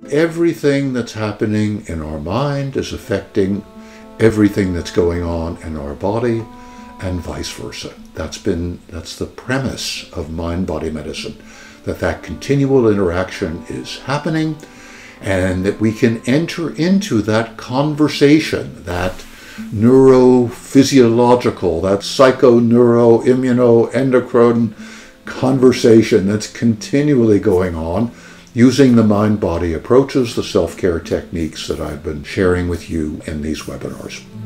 everything that's happening in our mind is affecting everything that's going on in our body, and vice versa. That's the premise of mind-body medicine, that continual interaction is happening, and that we can enter into that conversation, that neurophysiological, that psycho-neuro-immuno-endocrine conversation that's continually going on, using the mind-body approaches, the self-care techniques that I've been sharing with you in these webinars.